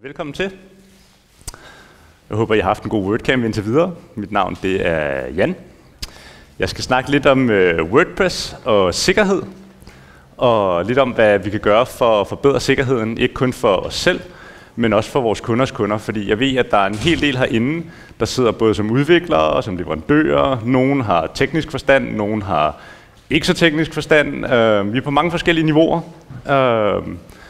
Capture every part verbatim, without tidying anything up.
Velkommen til. Jeg håber, I har haft en god WordCamp indtil videre. Mit navn det er Jan. Jeg skal snakke lidt om uh, WordPress og sikkerhed, og lidt om, hvad vi kan gøre for at forbedre sikkerheden, ikke kun for os selv, men også for vores kunders kunder, fordi jeg ved, at der er en hel del herinde, der sidder både som udviklere og som leverandører. Nogen har teknisk forstand, nogen har ikke så teknisk forstand. Uh, vi er på mange forskellige niveauer. Uh,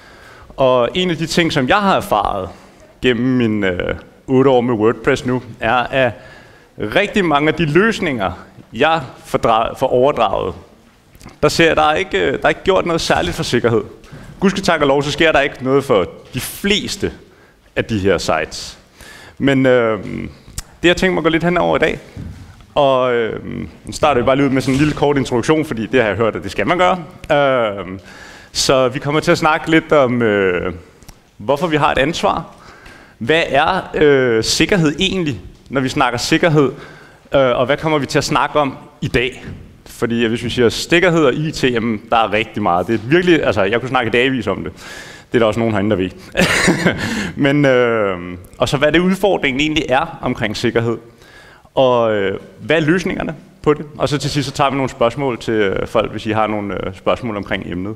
Og en af de ting, som jeg har erfaret gennem mine øh, otte år med WordPress nu, er, at rigtig mange af de løsninger, jeg får overdraget, der ser der er ikke, der er ikke gjort noget særligt for sikkerhed. Gudske tak og lov, så sker der ikke noget for de fleste af de her sites. Men øh, det jeg tænkt mig at gå lidt hen over i dag, og øh, nu starter vi bare lige ud med sådan en lille kort introduktion, fordi det har jeg hørt, at det skal man gøre. Øh, Så vi kommer til at snakke lidt om, øh, hvorfor vi har et ansvar. Hvad er øh, sikkerhed egentlig, når vi snakker sikkerhed? Øh, og hvad kommer vi til at snakke om i dag? Fordi hvis vi siger sikkerhed og I T, jamen, der er rigtig meget. Det er virkelig, altså, jeg kunne snakke dagvis om det. Det er der også nogen herinde, der ved. Men, øh, og så hvad det udfordringen egentlig er omkring sikkerhed. Og øh, hvad er løsningerne på det? Og så til sidst så tager vi nogle spørgsmål til folk, hvis I har nogle øh, spørgsmål omkring emnet.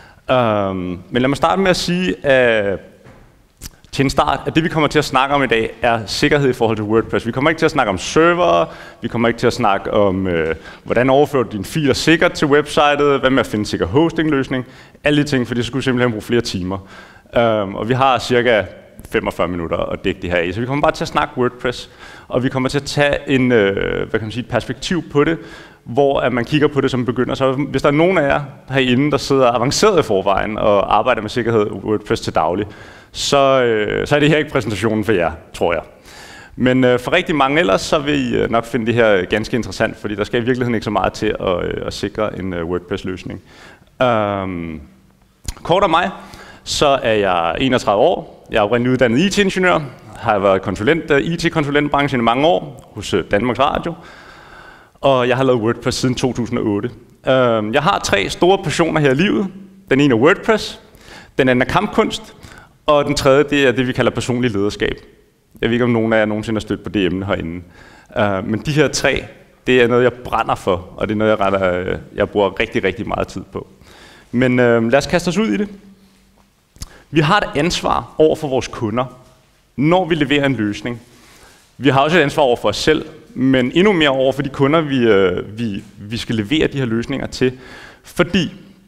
Um, men lad mig starte med at sige, at til en start, at det vi kommer til at snakke om i dag, er sikkerhed i forhold til WordPress. Vi kommer ikke til at snakke om server, vi kommer ikke til at snakke om, øh, hvordan overfører du dine filer sikkert til websitet, hvad med at finde en sikker hostingløsning, alle de ting, for det skulle simpelthen bruge flere timer. Um, og vi har cirka femogfyrre minutter at dække det her i, så vi kommer bare til at snakke WordPress, og vi kommer til at tage en, øh, hvad kan man sige, et perspektiv på det, hvor at man kigger på det som begynder. Så hvis der er nogen af jer herinde, der sidder avanceret i forvejen og arbejder med sikkerhed og WordPress til daglig, så, øh, så er det her ikke præsentationen for jer, tror jeg. Men øh, for rigtig mange ellers, så vil I øh, nok finde det her ganske interessant, fordi der skal i virkeligheden ikke så meget til at, øh, at sikre en øh, WordPress-løsning. Um, kort om mig, så er jeg enogtredive år. Jeg er oprindeligt uddannet I T-ingeniør, har været konsulent, I T-konsulentbranchen i mange år hos Danmarks Radio. Og jeg har lavet WordPress siden to tusind og otte. Jeg har tre store passioner her i livet. Den ene er WordPress, den anden er kampkunst, og den tredje det er det, vi kalder personlig lederskab. Jeg ved ikke, om nogen af jer nogensinde har stødt på det emne herinde. Men de her tre, det er noget, jeg brænder for, og det er noget, jeg, retter, jeg bruger rigtig, rigtig meget tid på. Men lad os kaste os ud i det. Vi har et ansvar over for vores kunder, når vi leverer en løsning. Vi har også et ansvar over for os selv, men endnu mere over for de kunder, vi, øh, vi, vi skal levere de her løsninger til. Fordi,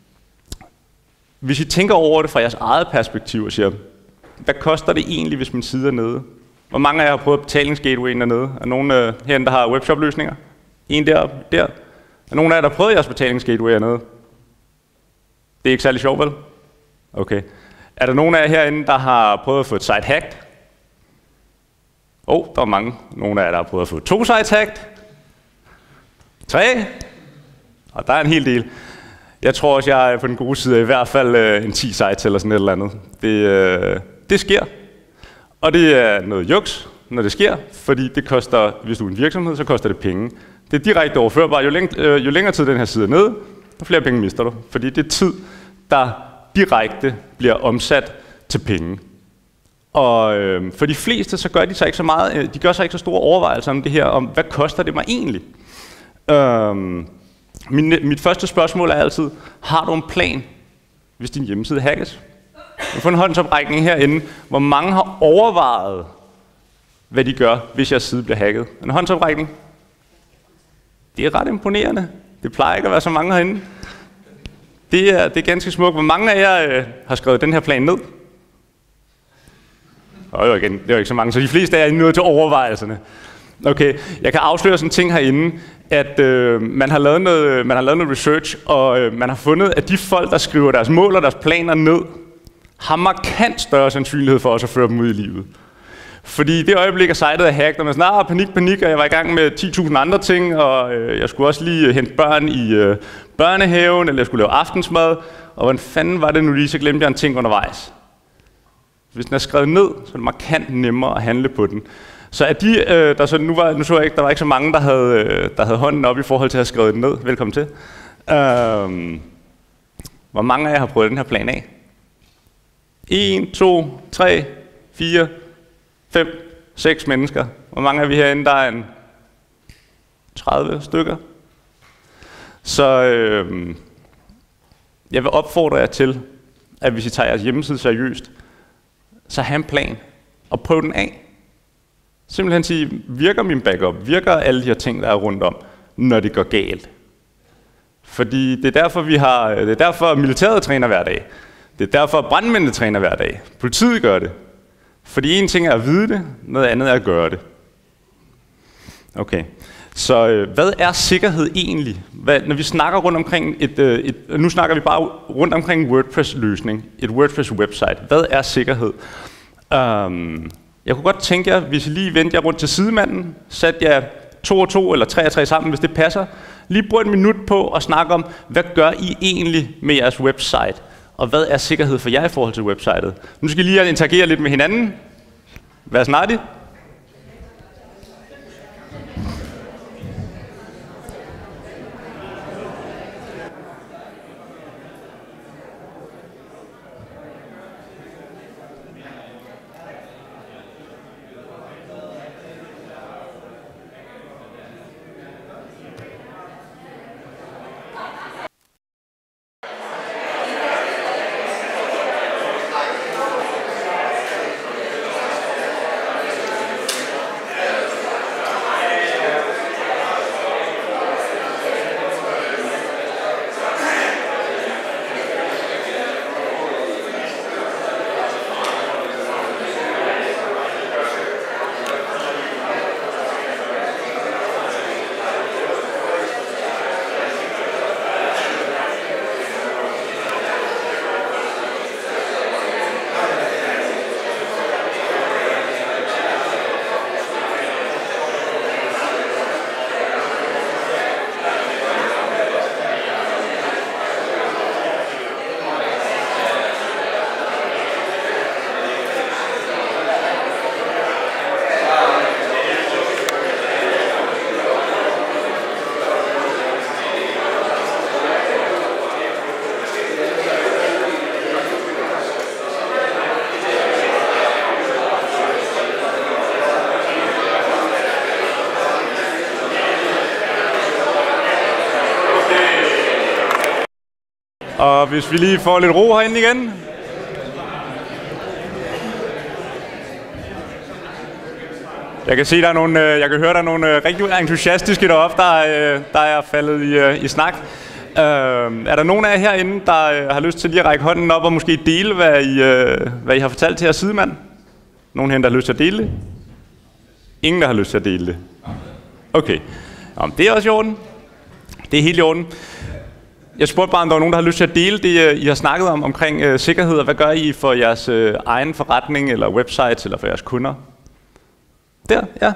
hvis I tænker over det fra jeres eget perspektiv og siger, hvad koster det egentlig, hvis min side er nede? Hvor mange af jer har prøvet betalingsgatewayen dernede? Er nogen øh, herinde, der har webshop-løsninger? En deroppe, der. Er nogen af jer, der har prøvet jeres betalingsgateway dernede? Det er ikke særlig sjovt, vel? Okay. Er der nogen af jer herinde, der har prøvet at få et site hacked? Åh, oh, der er mange. Nogle af jer, der har prøvet at få to sites hacked. Tre. Og der er en hel del. Jeg tror også, jeg er på den gode side af i hvert fald øh, en ti sites eller sådan et eller andet. Det, øh, det sker. Og det er noget juks, når det sker, fordi det koster, hvis du er en virksomhed, så koster det penge. Det er direkte overførbart. Jo, læng øh, jo længere tid den her side er nede, jo flere penge mister du. Fordi det er tid, der direkte bliver omsat til penge. Og øh, for de fleste, så gør de sig ikke så meget, de gør sig ikke så store overvejelser om det her, om hvad koster det mig egentlig? Øh, min, mit første spørgsmål er altid, har du en plan, hvis din hjemmeside hackes? Jeg får en håndsoprækning herinde, hvor mange har overvejet, hvad de gør, hvis jeres side bliver hacket. En håndsoprækning? Det er ret imponerende. Det plejer ikke at være så mange herinde. Det er, det er ganske smukt. Hvor mange af jer øh, har skrevet den her plan ned? Og igen, det var ikke så mange, så de fleste er nået til overvejelserne. Okay, jeg kan afsløre sådan en ting herinde, at øh, man, har lavet noget, man har lavet noget research, og øh, man har fundet, at de folk, der skriver deres mål og deres planer ned, har markant større sandsynlighed for også at føre dem ud i livet. Fordi i det øjeblik, at sitet er hacket, og man sådan, ah, panik, panik, og jeg var i gang med ti tusind andre ting, og øh, jeg skulle også lige hente børn i øh, børnehaven, eller jeg skulle lave aftensmad, og hvordan fanden var det nu lige, så glemte jeg en ting undervejs. Hvis den er skrevet ned, så er det markant nemmere at handle på den. Så er de, øh, der så nu var, nu så jeg ikke, der var ikke så mange, der havde, øh, der havde hånden op i forhold til at have skrevet den ned. Velkommen til. Øh, hvor mange af jer har prøvet den her plan af? en, to, tre, fire, fem, seks mennesker. Hvor mange er vi herinde? Der er en tredive stykker. Så øh, jeg vil opfordre jer til, at hvis I tager jeres hjemmeside seriøst, så have en plan og prøv den af. Simpelthen sige, virker min backup, virker alle de her ting, der er rundt om, når det går galt. Fordi det er derfor, vi har, det er derfor militæret træner hver dag. Det er derfor, brandmændene træner hver dag. Politiet gør det. Fordi en ting er at vide det, noget andet er at gøre det. Okay. Så øh, hvad er sikkerhed egentlig? Hvad, når vi snakker rundt omkring et, øh, et, nu snakker vi bare rundt omkring en WordPress-løsning, et WordPress-website. Hvad er sikkerhed? Um, jeg kunne godt tænke jer, hvis I lige vendte jer rundt til sidemanden, satte jer to og to eller tre og tre sammen, hvis det passer. Lige brug et minut på at snakke om, hvad gør I egentlig med jeres website? Og hvad er sikkerhed for jer i forhold til websitet? Nu skal I lige interagere lidt med hinanden. Vær snartig. Og hvis vi lige får lidt ro herinde igen. Jeg kan se, der er nogle, jeg kan høre, der er nogle rigtig entusiastiske deroppe, der, der er faldet i, i snak. Uh, er der nogen af jer herinde, der har lyst til lige at række hånden op og måske dele, hvad I, uh, hvad I har fortalt til jeres sidemand? Nogen herinde, der har lyst til at dele det? Ingen, der har lyst til at dele det? Okay. Jamen, det er også i orden. Det er helt i orden. Jeg spurgte bare, om der var nogen, der har lyst til at dele det, I har snakket om, omkring uh, sikkerhed, og hvad gør I for jeres uh, egen forretning, eller websites, eller for jeres kunder? Der, ja.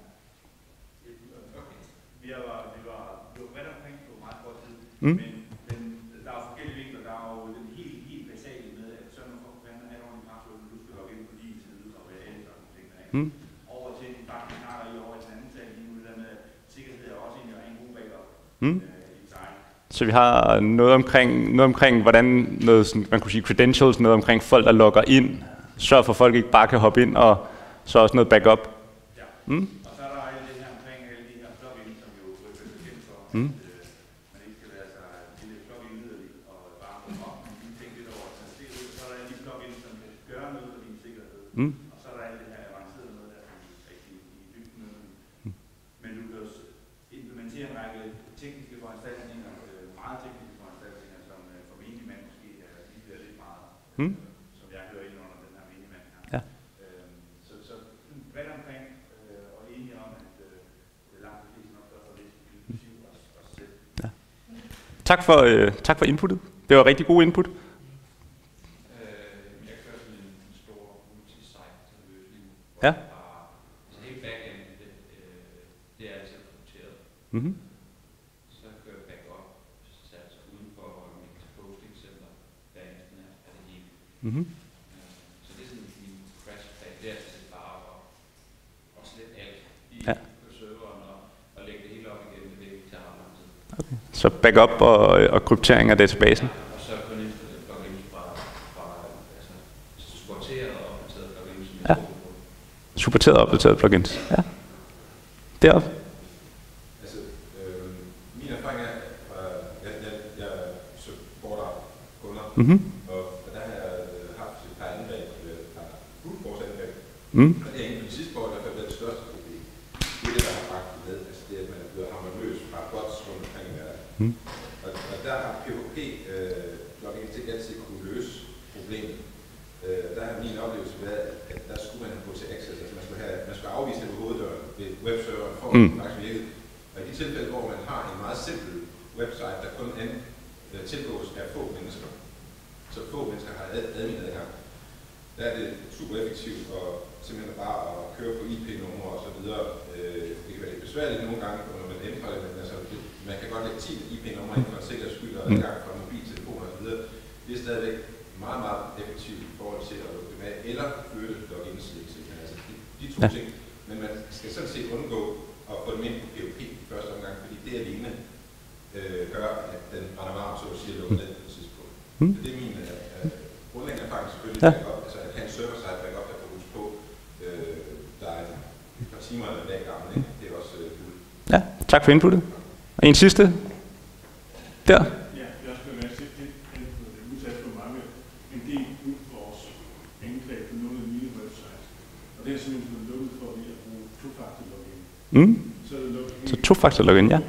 Vi var bredt omkring på meget kort tid, mm. men, men der er forskellige vinkler. Der er jo den helt, helt basale med, at sørge for, at man har nogle password, når du skal logge ind på din side, og hvad alle sådan nogle ting der er. Mm. Over til den faktisk snakker I over i den anden sag lige nu, det der med, at sikkerhed er også en, en god backup. Mm. Så vi har noget omkring, noget omkring hvordan noget, sådan, man kunne sige credentials, noget omkring folk, der logger ind, sørg for, at folk ikke bare kan hoppe ind, og så også noget backup. Ja, mm. og så er der alt det her omkring alle de her plugins, som jo er kendt for, mm. at øh, man ikke skal være sig lille plugin yderligt og bare gå op, men lige tænke lidt over, at det ud, så er der alle de plugins, som kan gøre noget for din sikkerhed, mm. og så er der alt det her avancerede noget, der er rigtig i dybden med. Mm. Men du kan implementere en række tekniske foranstaltninger, meget tekniske foranstaltninger, som for menigmand måske lige bliver lidt meget, mm. som jeg hører ind under den her menigmand her. Ja. Øhm, så, så bredt omkring øh, og enige om, at øh, det er langt de fleste nok, der får lidt inklusiv os, os selv. Ja. Tak for, øh, tak for inputtet. Det var rigtig god input. Øh, jeg kører sådan en stor multi-site løsning, hvor ja. jeg har altså hele backend, det, øh, det er altid krypteret. Mm-hmm. Så kører jeg backup, så altså uden for mit hosting-center, hver eneste nat er det hele. Mm-hmm. Øh, så det er sådan min crash-pack, det er altså bare at, at slette alt i, ja. på serveren og, og lægge det hele op igen, det vil ikke tage ret lang tid. Okay. Så backup og, og kryptering af databasen? Ja, og så kun installere plugins fra, fra altså, sorteret og opdateret plugins, som jeg ja. supporterede og opdaterede plugins. Ja. Deroppe. Altså, øh, min erfaring er, at jeg, jeg, jeg supporter kunder, Mm-hmm. og, og der har jeg haft et par angreb, et par brute force angreb. Mm. Og det er inden for de sidste år, der har været det største problem. Det er det, der har bragt det med, altså det, at man er blevet hamret løs fra bots rundt omkring i verden. Mm. Og, og der har P H P øh, nok ikke altid kunne løse problemet. Øh, der har min oplevelse været, at der skulle man have gå til access, altså man skulle, have, man skulle afvise det ved hoveddøren ved webserveren for at Mm. det faktisk virkede. Og i de tilfælde, hvor man har en meget simpel website, der kun an, øh, tilgås af få mennesker, så få mennesker har ad, admin adgang, der er det super effektivt og simpelthen bare at køre på I P-numre og så videre. Øh, det kan være lidt besværligt nogle gange, når man ændrer det, men altså, det, man kan godt lægge ti I P-numre ind for en sikkerheds skyld og adgang fra mobiltelefoner og så videre. Det er stadigvæk meget, meget effektivt i forhold til at lukke dem af, eller flytte logins. Altså de, de to ja. ting. Men man skal sådan set undgå at få dem ind på P H P i første omgang, fordi det alene øh, gør, at den brænder varm, så at sige, lukker ned på et tidspunkt. Mm. Så det er min øh, grundlæggende erfaring selvfølgelig, ja. backup, altså at have en server-side backup, der kan huske på, øh, der er et par timer eller en dag gammel, ikke? Det er også øh, cool. Ja, tak for inputtet. Og en sidste? Der. Ja, jeg skal være set det, at udsat for mange en del ud for vores angreb på nogle af nye websites. Og det er simpelthen blevet lukket for ved at bruge to-faktor login. Mm. Så er det lukket Så to-faktor login, ja.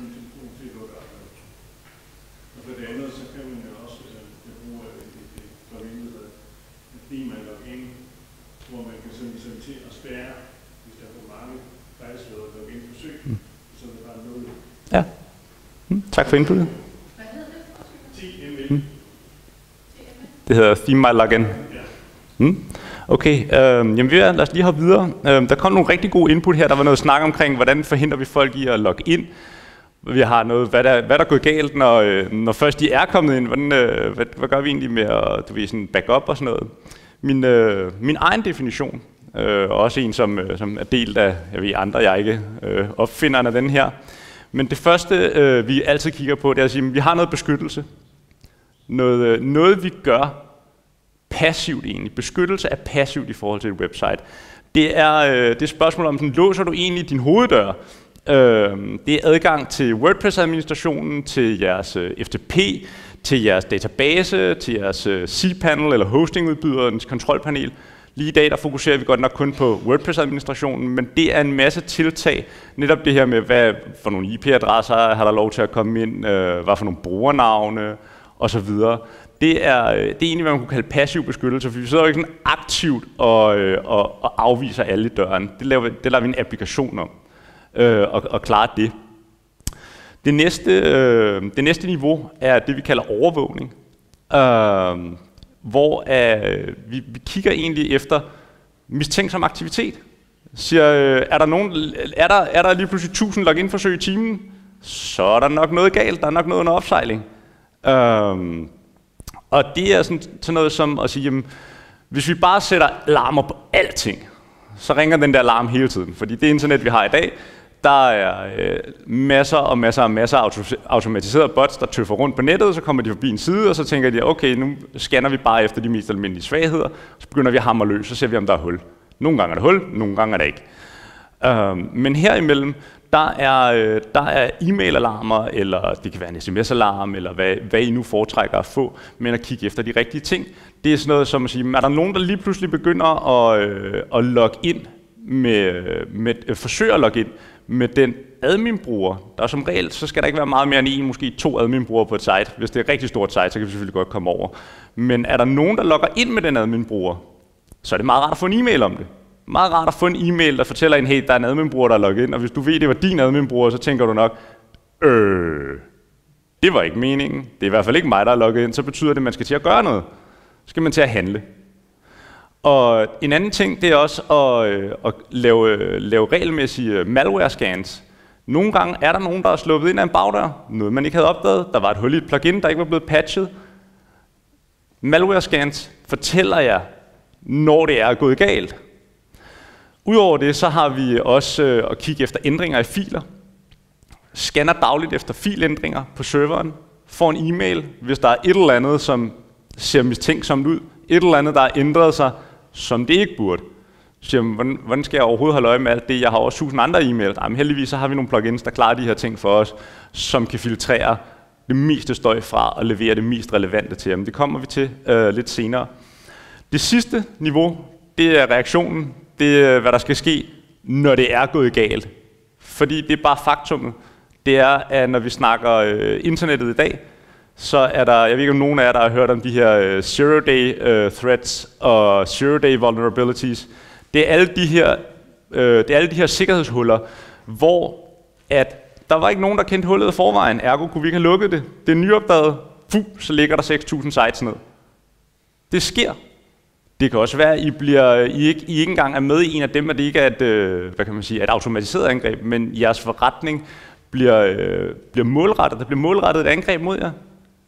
Og for det andet, så kan man jo også bruge et plugin, der hedder Theme Login, hvor man kan simpelthen til at spærre, hvis der er for mange fejlslåede login-forsøg, så er det bare lukket. Ja. Mm. Tak for inputtet. Hvad hedder det? T M L. Mm. Det hedder Theme My Login. Ja. Mm. Okay, øh, jamen vi er, lad os lige hoppe videre. Øh, der kom nogle rigtig gode input her. Der var noget snak omkring, hvordan forhindrer vi folk i at logge ind. Vi har noget, hvad der, hvad der er gået galt, når, øh, når først de er kommet ind. Hvordan, øh, hvad, hvad gør vi egentlig med at, du ved, sådan backup og sådan noget? Min, øh, min egen definition, øh, også en, som, øh, som er delt af jeg ved, andre, jeg ikke øh, opfinderen af den her. Men det første, øh, vi altid kigger på, det er at sige, at vi har noget beskyttelse. Noget, øh, noget vi gør passivt egentlig. Beskyttelse er passivt i forhold til et website. Det er øh, det er spørgsmål om, sådan, låser du egentlig din hoveddør? Øh, det er adgang til WordPress-administrationen, til jeres øh, F T P, til jeres database, til jeres øh, cPanel eller hostingudbyderens kontrolpanel. Lige i dag der fokuserer vi godt nok kun på WordPress-administrationen, men det er en masse tiltag. Netop det her med, hvad for nogle I P-adresser har der lov til at komme ind, øh, hvad for nogle brugernavne osv. Det er, det er egentlig, hvad man kunne kalde passiv beskyttelse, for vi sidder jo ikke sådan aktivt og, og, og afviser alle i døren. Det laver, det laver vi en applikation om, øh, og, og klare det. Det næste, øh, det næste niveau er det, vi kalder overvågning, øh, hvor øh, vi, vi kigger egentlig efter mistænksom aktivitet. Siger, øh, er, der nogen, er, der, er der lige pludselig tusind login-forsøg i timen, så er der nok noget galt, der er nok noget under opsejling. Øh, Og det er sådan, sådan noget som at sige, jamen, hvis vi bare sætter alarmer på alting, så ringer den der alarm hele tiden. Fordi det internet, vi har i dag, der er øh, masser og masser og masser af auto- automatiserede bots, der tøffer rundt på nettet, så kommer de forbi en side, og så tænker de, okay, nu scanner vi bare efter de mest almindelige svagheder, så begynder vi at hamre løs, så ser vi, om der er hul. Nogle gange er der hul, nogle gange er der ikke. Øh, men herimellem, Der er, øh, der er e-mail-alarmer, eller det kan være en sms-alarm, eller hvad, hvad I nu foretrækker at få, men at kigge efter de rigtige ting. Det er sådan noget som at sige, er der nogen, der lige pludselig begynder at, øh, at logge ind, med, med, øh, forsøger at logge ind med den admin-bruger. Der er som regel, så skal der ikke være meget mere end en, måske to admin-brugere på et site. Hvis det er et rigtig stort site, så kan vi selvfølgelig godt komme over. Men er der nogen, der logger ind med den admin-bruger, så er det meget rart at få en e-mail om det. Meget rart at få en e-mail, der fortæller en, hey, der er en admin-bruger, der er logget ind, og hvis du ved, det var din admin-bruger, så tænker du nok, øh, det var ikke meningen, det er i hvert fald ikke mig, der er logget ind, så betyder det, at man skal til at gøre noget. Så skal man til at handle. Og en anden ting, det er også at, øh, at lave, lave regelmæssige malware-scans. Nogle gange er der nogen, der er sluppet ind af en bagdør, noget man ikke havde opdaget, der var et hul i et plugin, der ikke var blevet patchet. Malware-scans fortæller jer, når det er gået galt. Udover det, så har vi også øh, at kigge efter ændringer i filer. Scanner dagligt efter filændringer på serveren. Får en e-mail, hvis der er et eller andet, som ser mistænksomt ud. Et eller andet, der har ændret sig, som det ikke burde. Så siger man, hvordan, hvordan skal jeg overhovedet holde øje med alt det? Jeg har også tusind andre e-mails. Jamen, heldigvis så har vi nogle plugins, der klarer de her ting for os, som kan filtrere det meste støj fra og levere det mest relevante til dem. Det kommer vi til øh, lidt senere. Det sidste niveau, det er reaktionen. Det er, hvad der skal ske, når det er gået galt. Fordi det er bare faktummet. Det er, at når vi snakker øh, internettet i dag, så er der, jeg ved ikke om nogen af jer, der har hørt om de her øh, zero-day øh, threats og zero-day vulnerabilities. Det er alle de her, øh, det er alle de her sikkerhedshuller, hvor at der var ikke nogen, der kendte hullet i forvejen. Ergo kunne vi ikke have lukket det. Det er nyopdaget. Fuh, så ligger der seks tusind sites ned. Det sker. Det kan også være, at I, bliver, I, ikke, I ikke engang er med i en af dem, at det ikke er et, øh, hvad kan man sige, et automatiseret angreb, men jeres forretning bliver, øh, bliver målrettet. Der bliver målrettet et angreb mod jer.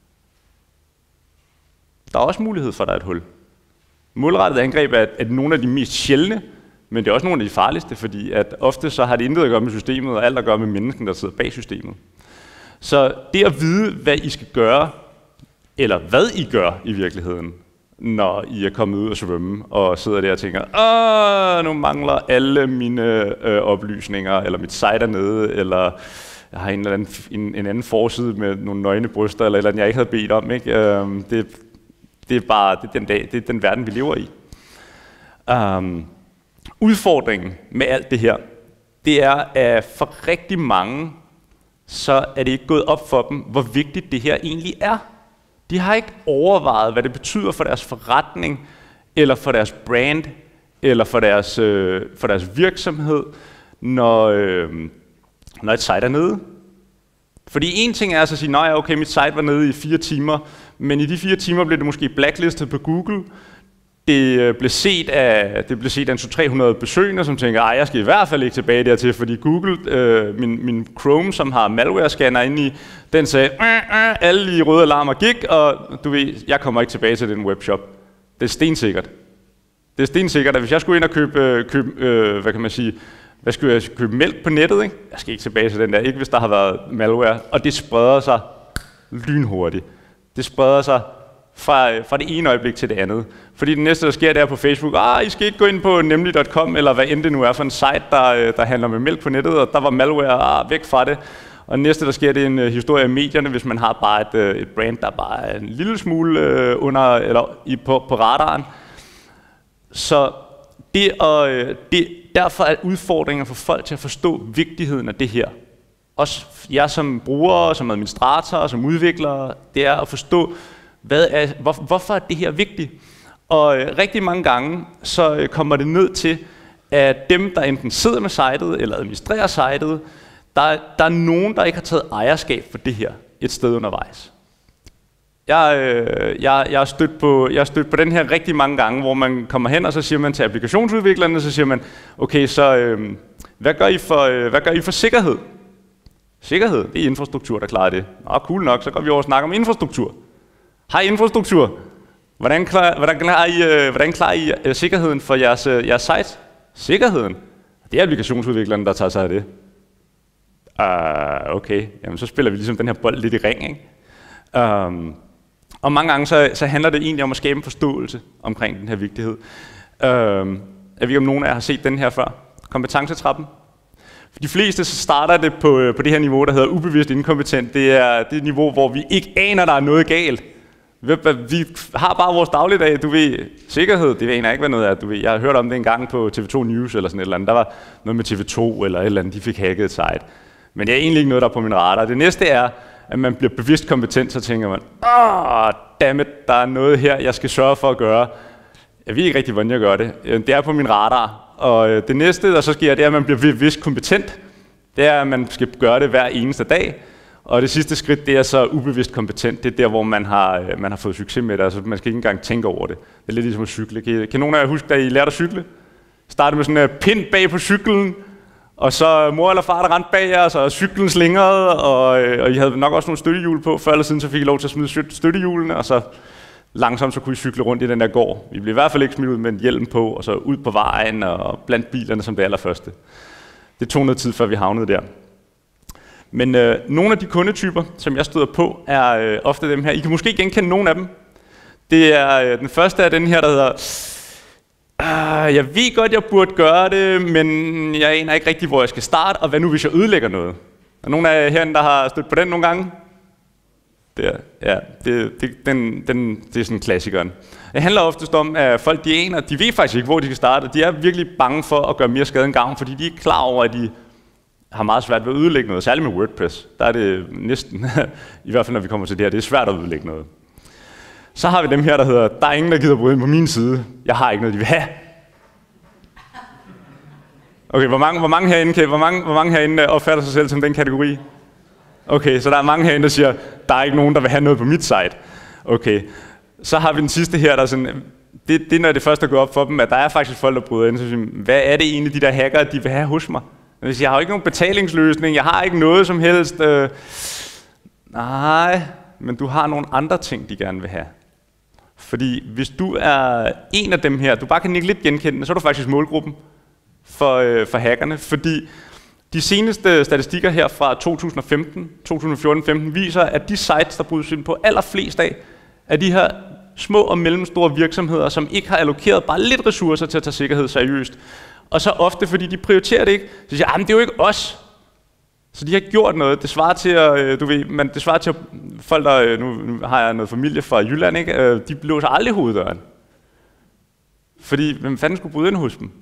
Der er også mulighed for, at der er et hul. Målrettet angreb er, er nogle af de mest sjældne, men det er også nogle af de farligste, fordi at ofte så har det intet at gøre med systemet, og alt at gøre med mennesken, der sidder bag systemet. Så det at vide, hvad I skal gøre, eller hvad I gør i virkeligheden, når I er kommet ud og svømme, og sidder der og tænker, åh, nu mangler alle mine øh, oplysninger, eller mit site er nede, eller jeg har en, eller anden, en, en anden forside med nogle nøgne bryster, eller et eller andet, jeg ikke havde bedt om. Ikke? Øh, det, det er bare det er den, dag, det er den verden, vi lever i. Um, udfordringen med alt det her, det er, at for rigtig mange, så er det ikke gået op for dem, hvor vigtigt det her egentlig er. De har ikke overvejet, hvad det betyder for deres forretning, eller for deres brand, eller for deres, øh, for deres virksomhed, når, øh, når et site er nede. Fordi en ting er altså at sige, nej, okay, mit site var nede i fire timer, men i de fire timer blev det måske blacklistet på Google. Det blev set af, det blev set af to til tre hundrede besøgende, som tænker, ej, jeg skal i hvert fald ikke tilbage dertil, fordi Google, øh, min, min Chrome, som har malware-scanner inde i, den sagde, øh, øh, alle de røde alarmer gik, og du ved, jeg kommer ikke tilbage til den webshop. Det er stensikkert. Det er stensikkert, at hvis jeg skulle ind og købe, købe øh, hvad kan man sige, hvad skulle jeg købe mælk på nettet, ikke? Jeg skal ikke tilbage til den der, ikke hvis der har været malware, og det spreder sig lynhurtigt. Det spreder sig Fra, fra det ene øjeblik til det andet. Fordi det næste, der sker, det er på Facebook, ah, I skal ikke gå ind på nemlig punktum com, eller hvad end det nu er for en site, der, der handler med mælk på nettet, og der var malware, ah, væk fra det. Og det næste, der sker, det er en uh, historie i medierne, hvis man har bare et, uh, et brand, der bare er en lille smule uh, under, eller i, på, på radaren. Så det, uh, det, derfor er udfordringer for folk til at forstå vigtigheden af det her. Også jeg som bruger, som administrator, som udvikler, det er at forstå, Hvad er, hvor, hvorfor er det her vigtigt? Og øh, rigtig mange gange, så øh, kommer det ned til, at dem, der enten sidder med sitet, eller administrerer sitet, der, der er nogen, der ikke har taget ejerskab for det her et sted undervejs. Jeg, øh, jeg, jeg, har stødt på, jeg har stødt på den her rigtig mange gange, hvor man kommer hen, og så siger man til applikationsudviklerne, så siger man, okay, så øh, hvad, gør I for, øh, hvad gør I for sikkerhed? Sikkerhed, det er infrastruktur, der klarer det. Nå, cool nok, så går vi over og snakker om infrastruktur. Hej infrastruktur. Hvordan klarer, hvordan klarer I, øh, hvordan klarer I øh, sikkerheden for jeres, øh, jeres site? Sikkerheden? Det er applikationsudviklerne, der tager sig af det. Uh, okay, jamen så spiller vi ligesom den her bold lidt i ring, ikke? Um, og mange gange så, så handler det egentlig om at skabe en forståelse omkring den her vigtighed. Uh, jeg ved ikke, om nogen af jer har set den her før. Kompetencetrappen. For de fleste så starter det på, på det her niveau, der hedder ubevidst inkompetent. Det er det niveau, hvor vi ikke aner, der er noget galt. Vi har bare vores dagligdag, du ved, sikkerhed, det aner ikke, hvad noget er. Du ved, jeg har hørt om det en gang på T V to News eller sådan et eller andet. Der var noget med T V to eller et eller andet, de fik hacket et site. Men det er egentlig ikke noget, der er på min radar. Det næste er, at man bliver bevidst kompetent, så tænker man, åh, dammit, der er noget her, jeg skal sørge for at gøre. Jeg ved ikke rigtig, hvordan jeg gør det. Det er på min radar. Og det næste, der så sker, det er, at man bliver bevidst kompetent. Det er, at man skal gøre det hver eneste dag. Og det sidste skridt, det er så ubevidst kompetent. Det er der, hvor man har, man har fået succes med det. Altså, man skal ikke engang tænke over det. Det er lidt ligesom at cykle. Kan, kan nogen af jer huske, da I lærte at cykle? Startede med sådan en pind bag på cyklen, og så mor eller far, der rendte bag jer, og så cyklen slingrede, og, og I havde nok også nogle støttehjul på. Før eller siden, så fik I lov til at smide støttehjulene, og så langsomt så kunne I cykle rundt i den der gård. Vi blev i hvert fald ikke smidt ud med en hjelm på, og så ud på vejen og blandt bilerne som det allerførste. Det tog noget tid, før vi havnede der. Men øh, nogle af de kundetyper, som jeg støder på, er øh, ofte dem her. I kan måske genkende nogle af dem. Det er, øh, den første er den her, der hedder, Uh, jeg ved godt, jeg burde gøre det, men jeg aner ikke rigtig, hvor jeg skal starte, og hvad nu, hvis jeg ødelægger noget? Er nogen af jer herinde, der har stødt på den nogle gange? Det er, ja, det, det, den, den, det er sådan klassikeren. Det handler oftest om, at folk de aner, de ved faktisk ikke, hvor de skal starte. De er virkelig bange for at gøre mere skade end gavn, fordi de er klar over, at de har meget svært ved at ødelægge noget. Særligt med WordPress. Der er det næsten, i hvert fald når vi kommer til det her, det er svært at ødelægge noget. Så har vi dem her, der hedder, der er ingen, der gider bryde ind på min side. Jeg har ikke noget, de vil have. Okay, hvor mange, hvor mange herinde, hvor mange, hvor mange herinde opfatter sig selv som den kategori? Okay, så der er mange herinde, der siger, der er ikke nogen, der vil have noget på mit site. Okay, så har vi den sidste her, der er sådan, det, det er når det først er gået op for dem, at der er faktisk folk, der bryder ind, så siger, hvad er det egentlig, de der hackere, de vil have hos mig? Jeg har jo ikke nogen betalingsløsning, jeg har ikke noget som helst. Øh, nej, men du har nogle andre ting, de gerne vil have. Fordi hvis du er en af dem her, du bare kan ikke lidt genkende, så er du faktisk målgruppen for, øh, for hackerne, fordi de seneste statistikker her fra to tusind og femten, to tusind og fjorten femten viser, at de sites, der brydes ind på allerflest af, er de her små og mellemstore virksomheder, som ikke har allokeret bare lidt ressourcer til at tage sikkerhed seriøst. Og så ofte, fordi de prioriterer det ikke, så siger de, det er jo ikke os. Så de har gjort noget. Det svarer til, at, du ved, men det svarer til at folk, der, nu, nu har jeg noget familie fra Jylland, ikke? De låser aldrig hoveddøren. Fordi, hvem fanden skulle bryde ind hos dem?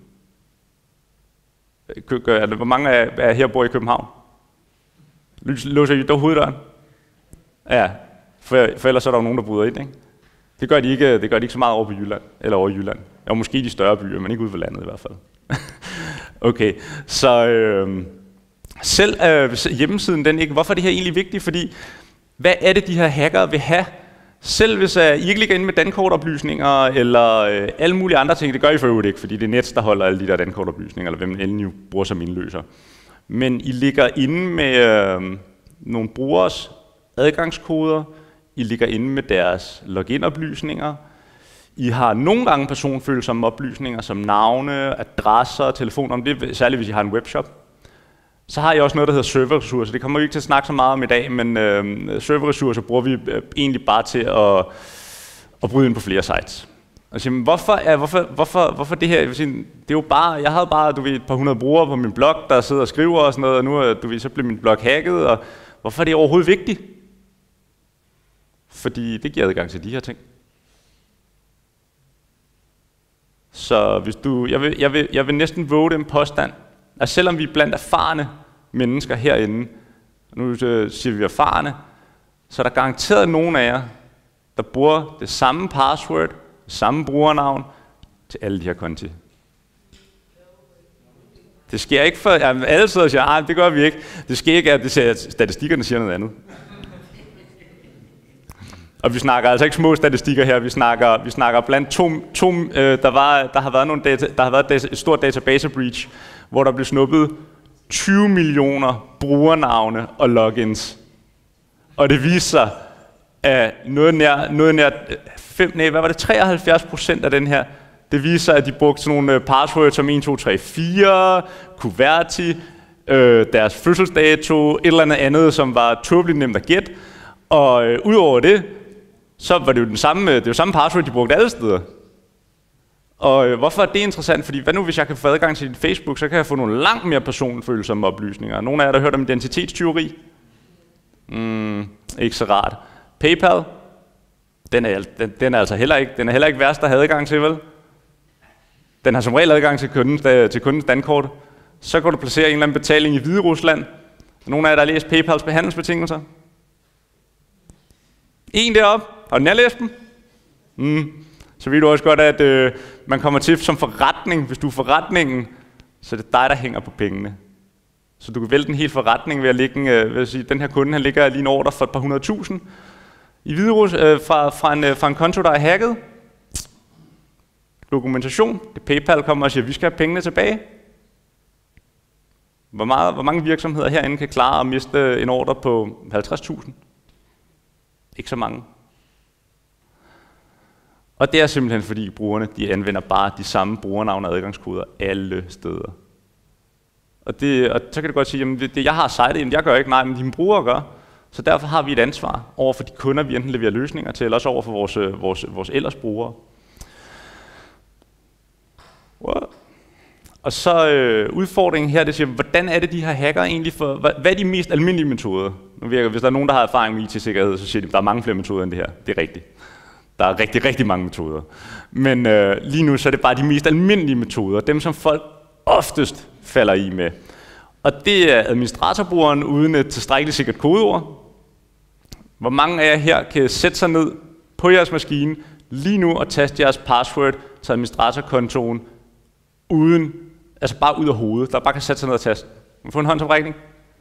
Hvor mange af her bor i København? Låser I dog hoveddøren? Ja, for, for ellers er der jo nogen, der bryder ind, ikke? Det gør de ikke, det gør de ikke så meget over på Jylland, eller over i Jylland. Ja, måske i de større byer, men ikke ude for landet i hvert fald. Okay, så øh, selv øh, hjemmesiden, den ikke, hvorfor er det her egentlig vigtigt? Fordi, hvad er det, de her hackere vil have? Selv hvis uh, I ikke ligger inde med dankortoplysninger, eller øh, alle mulige andre ting, det gør I for øvrigt ikke, fordi det er Nets, der holder alle de der dankortoplysninger, eller hvem end I bruger som indløser. Men I ligger inde med øh, nogle brugers adgangskoder, I ligger inde med deres login-oplysninger, I har nogle gange personfølsomme oplysninger, som navne, adresser, telefonnummer, det er særligt hvis I har en webshop. Så har I også noget, der hedder serverressourcer. Det kommer vi ikke til at snakke så meget om i dag, men øh, serverressourcer bruger vi øh, egentlig bare til at, at bryde ind på flere sites. Og sige, hvorfor, er, hvorfor, hvorfor, hvorfor det her? Jeg vil sige, det er jo bare, jeg havde bare du ved, et par hundrede brugere på min blog, der sidder og skriver og sådan noget, og nu du ved, så blev min blog hacket, og hvorfor er det overhovedet vigtigt? Fordi det giver adgang til de her ting. Så hvis du, jeg vil, jeg vil, jeg vil næsten våge den påstand, at selvom vi er blandt erfarne mennesker herinde, og nu siger vi erfarne, så er der garanteret nogen af jer, der bruger det samme password, det samme brugernavn til alle de her konti. Det sker ikke for, ja, alle sidder og siger, nej, det gør vi ikke. Det sker ikke, at det siger, at statistikkerne siger noget andet. Og vi snakker altså ikke små statistikker her, vi snakker, vi snakker blandt to, to øh, der, var, der har været, nogle data, der har været data, et stort database breach, hvor der blev snuppet tyve millioner brugernavne og logins. Og det viser sig, at noget nær, noget nær fem, nej, hvad var det, treoghalvfjerds procent af den her, det viser, at de brugte sådan nogle passwords som et, to, tre, fire, Kuverti, øh, deres fødselsdato, et eller andet andet, som var tåbeligt nemt at gætte. Og øh, udover det, så var det jo den samme, det er jo samme password, de brugte alle steder. Og øh, hvorfor er det interessant? Fordi hvad nu, hvis jeg kan få adgang til din Facebook, så kan jeg få nogle langt mere personfølsomme oplysninger. Nogle af jer, der har hørt om identitetstyveri? Mm, ikke så rart. PayPal? Den er, den, den er altså heller ikke, den er heller ikke værst at have adgang til, vel? Den har som regel adgang til kundens, til kundens dankort. Så kan du placere en eller anden betaling i Hvide Rusland. Nogle af jer, der har læst PayPals behandlingsbetingelser? En deroppe. Har du læst dem? Mm. Så ved du også godt, at øh, man kommer til som forretning. Hvis du er forretningen, så er det dig, der hænger på pengene. Så du kan vælge en hel forretning ved at lægge, øh, ved at sige, den her kunde, han ligger lige en ordre for et par hundrede tusind i Hviderus, øh, fra, fra, en, øh, fra en konto, der er hacket. Dokumentation. Det PayPal kommer og siger, at vi skal have pengene tilbage. Hvor, meget, hvor mange virksomheder herinde kan klare at miste en ordre på halvtreds tusind? Ikke så mange. Og det er simpelthen fordi brugerne, de anvender bare de samme brugernavne og adgangskoder alle steder. Og, det, og så kan du godt sige, at det, det, jeg har sitet, jamen jeg gør ikke, nej, men dine brugere gør. Så derfor har vi et ansvar over for de kunder, vi enten leverer løsninger til, eller også over for vores, vores, vores ellers brugere. Og så øh, udfordringen her, det siger, hvordan er det, de her hacker egentlig for, hvad, hvad er de mest almindelige metoder? Nu virker, hvis der er nogen, der har erfaring med I T-sikkerhed, så siger de, der er mange flere metoder end det her. Det er rigtigt. Der er rigtig, rigtig mange metoder. Men øh, lige nu så er det bare de mest almindelige metoder, dem som folk oftest falder i med. Og det er administratorbrugeren uden et tilstrækkeligt sikkert kodeord. Hvor mange af jer her kan sætte sig ned på jeres maskine lige nu og taste jeres password til administratorkontoen uden, altså bare ud af hovedet, der bare kan sætte sig ned og taste. Man får en håndsoprækning.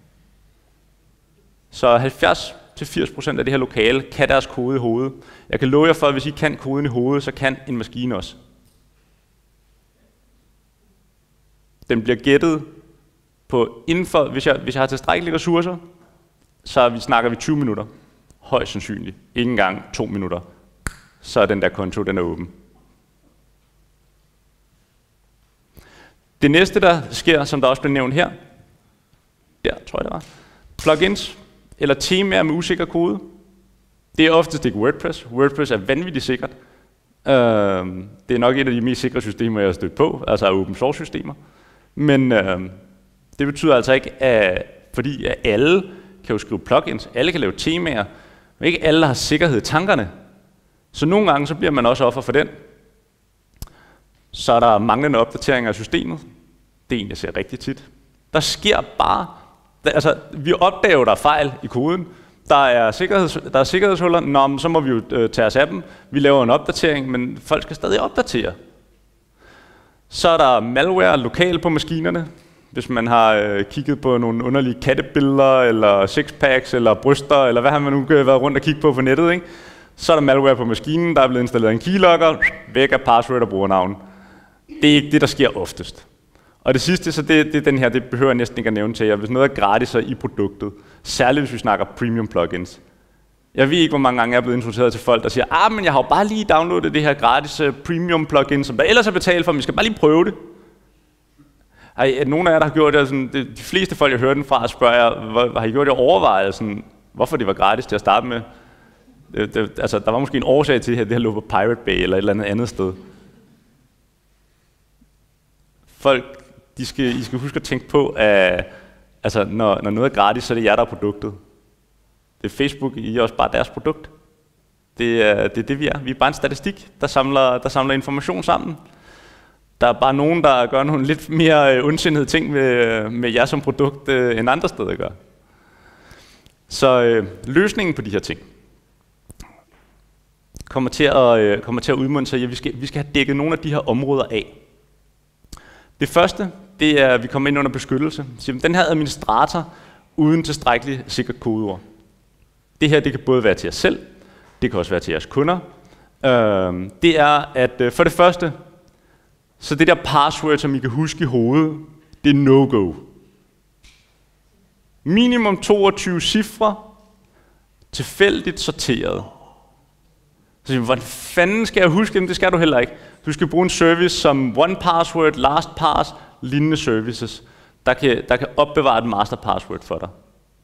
Så halvfjerds til firs procent af det her lokale kan deres kode i hovedet. Jeg kan love jer for, at hvis I kan koden i hovedet, så kan en maskine også. Den bliver gættet på inden for, hvis jeg, hvis jeg har tilstrækkelige ressourcer, så vi snakker vi tyve minutter. Højst sandsynligt. Ikke engang to minutter. Så er den der konto, den er åben. Det næste, der sker, som der også blev nævnt her, der tror jeg, det var, plugins eller temaer med usikker kode. Det er oftest ikke WordPress. WordPress er vanvittigt sikkert. Uh, det er nok et af de mest sikre systemer, jeg har stødt på, altså open source systemer. Men uh, det betyder altså ikke, at fordi at alle kan jo skrive plugins, alle kan lave temaer, men ikke alle har sikkerhed i tankerne. Så nogle gange så bliver man også offer for den. Så er der manglende opdateringer af systemet. Det er en, jeg ser rigtig tit. Der sker bare, der, altså vi opdager, der er fejl i koden. Der er, sikkerheds, der er sikkerhedshuller, nå, så må vi jo øh, tage os af dem. Vi laver en opdatering, men folk skal stadig opdatere. Så er der malware lokalt på maskinerne. Hvis man har øh, kigget på nogle underlige kattebilleder, eller sixpacks, eller bryster, eller hvad har man nu været rundt og kigge på på nettet, ikke? Så er der malware på maskinen, der er blevet installeret en keylogger, væk af password og brugernavn. Det er ikke det, der sker oftest. Og det sidste, så det, det er den her, det behøver jeg næsten ikke at nævne til jer. Hvis noget er gratis, så i produktet. Særligt hvis vi snakker premium plugins. Jeg ved ikke, hvor mange gange jeg er blevet introduceret til folk, der siger, ah, men jeg har jo bare lige downloadet det her gratis premium plugin, som der ellers er betalt for, men vi skal bare lige prøve det. Ej, nogle af jer, der har gjort det, sådan, de fleste folk, jeg hører den fra, spørger jeg, hvor, har I gjort det overvejelsen, hvorfor det var gratis til at starte med? Det, det, altså, der var måske en årsag til, at det her lå på Pirate Bay eller et eller andet andet sted. Folk, de skal, I skal huske at tænke på, at altså, når, når noget er gratis, så er det jer, der er produktet. Det er Facebook, I er også bare deres produkt. Det er, det er det, vi er. Vi er bare en statistik, der samler, der samler information sammen. Der er bare nogen, der gør nogle lidt mere ondsindede ting med, med jer som produkt, øh, end andre steder gør. Så øh, løsningen på de her ting kommer til at, øh, kommer til at udmunde sig, at vi skal, vi skal have dækket nogle af de her områder af. Det første, det er, at vi kommer ind under beskyttelse. Så, den her administrator uden tilstrækkeligt sikkert kodeord. Det her, det kan både være til jer selv, det kan også være til jeres kunder. Øh, det er, at øh, for det første, så det der password, som I kan huske i hovedet, det er no-go. Minimum toogtyve cifre, tilfældigt sorteret. Så hvordan fanden skal jeg huske dem? Det skal du heller ikke. Du skal bruge en service som OnePassword, LastPass, lignende services, der kan, der kan opbevare et master password for dig.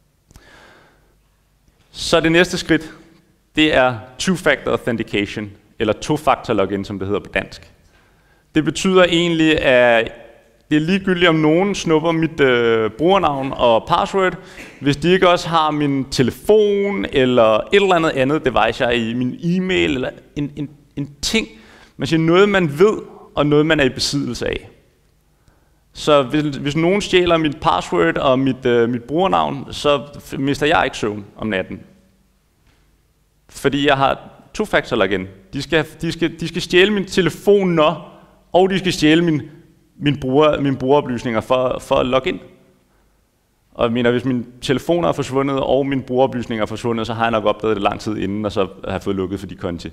Så det næste skridt, det er two-factor authentication, eller to-factor login, som det hedder på dansk. Det betyder egentlig, at det er ligegyldigt, om nogen snupper mit øh, brugernavn og password, hvis de ikke også har min telefon eller et eller andet andet device, jeg i min e-mail eller en, en, en ting. Man siger noget, man ved, og noget, man er i besiddelse af. Så hvis, hvis nogen stjæler mit password og mit, øh, mit brugernavn, så mister jeg ikke søvn om natten. Fordi jeg har to-factor login. De skal, de, skal, de skal stjæle min telefoner, og de skal stjæle min, min, bruger, min brugeroplysninger for, for at logge ind. Og jeg mener, hvis min telefon er forsvundet, og mine brugeroplysninger er forsvundet, så har jeg nok opdaget det lang tid inden, og så har jeg fået lukket for de konti.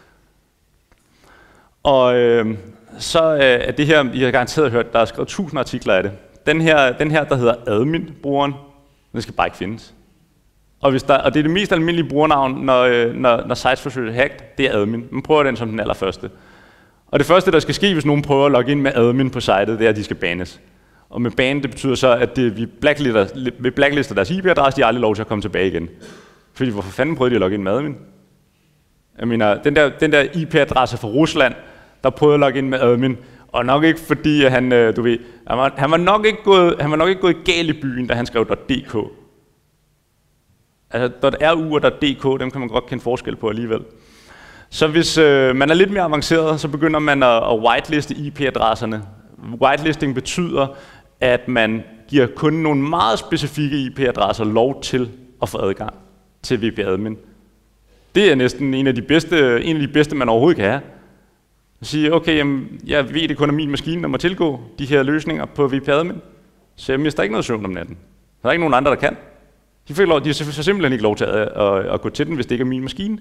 Og øh, så øh, er det her, I har garanteret hørt, der er skrevet tusind artikler af det. Den her, den her der hedder admin-brugeren, den skal bare ikke findes. Og, hvis der, og det er det mest almindelige brugernavn, når, når, når sites forsøger hacked, det er admin. Man prøver den som den allerførste. Og det første, der skal ske, hvis nogen prøver at logge ind med admin på sitet, det er, at de skal banes. Og med ban, det betyder så, at det, vi, blacklister, vi blacklister deres I P-adresse, de har aldrig lov til at komme tilbage igen. Fordi hvorfor fanden prøvede de at logge ind med admin? Jeg mener, den der, den der I P-adresse fra Rusland, der prøvede at logge ind med admin, Og nok ikke fordi, at han, øh, du ved, han var, han, var nok ikke gået, han var nok ikke gået galt i byen, da han skrev .dk. Altså .ru og .dk, dem kan man godt kende forskel på alligevel. Så hvis øh, man er lidt mere avanceret, så begynder man at, at whiteliste I P-adresserne. Whitelisting betyder, at man giver kun nogle meget specifikke I P-adresser lov til at få adgang til V P Admin. Det er næsten en af de bedste, en af de bedste man overhovedet kan have. At sige, okay, jamen, jeg ved, det kun er min maskine, der må tilgå de her løsninger på V P Admin, så jeg mister ikke noget søvn om natten. Der er ikke nogen andre, der kan. De får, lov, de får simpelthen ikke lov til at, at, at gå til den, hvis det ikke er min maskine.